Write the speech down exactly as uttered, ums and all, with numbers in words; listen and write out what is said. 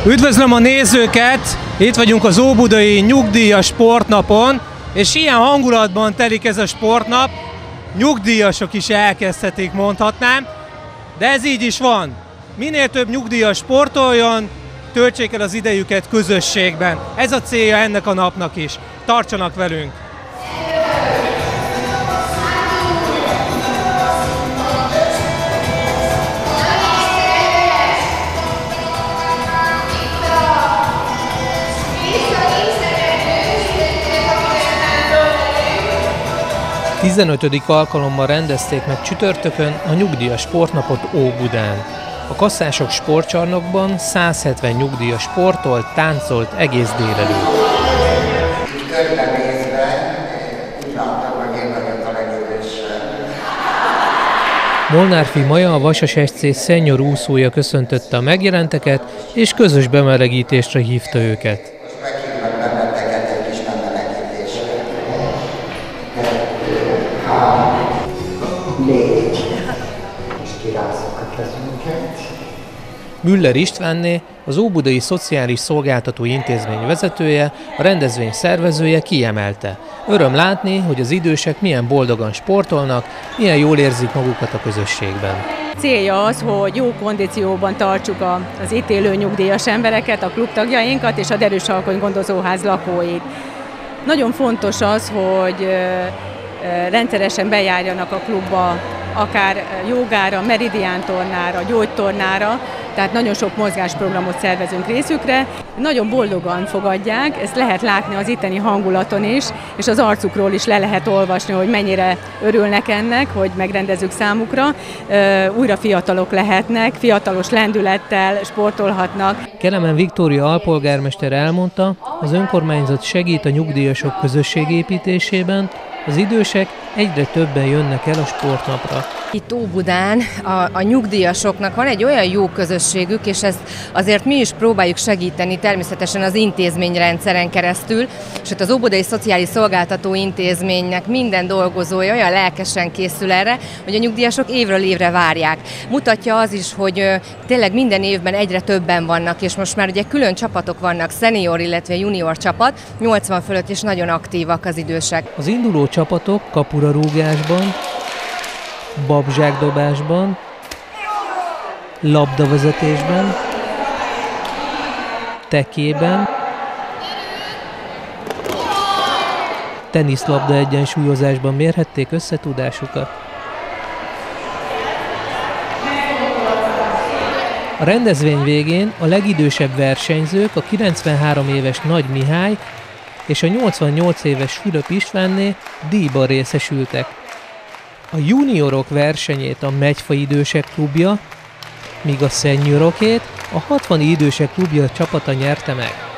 Üdvözlöm a nézőket! Itt vagyunk az Óbudai Nyugdíjas Sportnapon, és ilyen hangulatban telik ez a sportnap, nyugdíjasok is elkezdhetik, mondhatnám, de ez így is van. Minél több nyugdíjas sportoljon, töltsék el az idejüket közösségben. Ez a célja ennek a napnak is. Tartsanak velünk! tizenötödik alkalommal rendezték meg csütörtökön a Nyugdíjas Sportnapot Óbudán. A Kasszások sportcsarnokban száz hetven nyugdíjas sportolt, táncolt egész délelőtt. Molnárfi Maja, a Vasas es cé senior úszója köszöntötte a megjelenteket, és közös bemelegítésre hívta őket. Müller Istvánné, az Óbudai Szociális Szolgáltató Intézmény vezetője, a rendezvény szervezője kiemelte. Öröm látni, hogy az idősek milyen boldogan sportolnak, milyen jól érzik magukat a közösségben. Célja az, hogy jó kondícióban tartsuk az itt élő nyugdíjas embereket, a klubtagjainkat és a Derűs Alkony gondozóház lakóit. Nagyon fontos az, hogy rendszeresen bejárjanak a klubba, akár jogára, meridián tornára, gyógytornára, tehát nagyon sok mozgásprogramot szervezünk részükre. Nagyon boldogan fogadják, ezt lehet látni az itteni hangulaton is, és az arcukról is le lehet olvasni, hogy mennyire örülnek ennek, hogy megrendezzük számukra. Újra fiatalok lehetnek, fiatalos lendülettel sportolhatnak. Kelemen Viktória alpolgármester elmondta, az önkormányzat segít a nyugdíjasok közösségépítésében, az idősek egyre többen jönnek el a sportnapra. Itt Óbudán a, a nyugdíjasoknak van egy olyan jó közösségük, és ezt azért mi is próbáljuk segíteni, természetesen az intézményrendszeren keresztül, és itt az Óbudai Szociális Szolgáltató Intézménynek minden dolgozója olyan lelkesen készül erre, hogy a nyugdíjasok évről évre várják. Mutatja az is, hogy tényleg minden évben egyre többen vannak, és most már ugye külön csapatok vannak, senior, illetve junior csapat, nyolcvan fölött és nagyon aktívak az idősek. Az induló csapatok kapurarúgásban, babzsákdobásban, labdavezetésben, tekében, teniszlabda egyensúlyozásban mérhették összetudásukat. A rendezvény végén a legidősebb versenyzők, a kilencvenhárom éves Nagy Mihály és a nyolcvannyolc éves Fülöp Istvánné díjban részesültek. A juniorok versenyét a Megyfai Idősek Klubja, míg a seniorokét a hatvani Idősek Klubja csapata nyerte meg.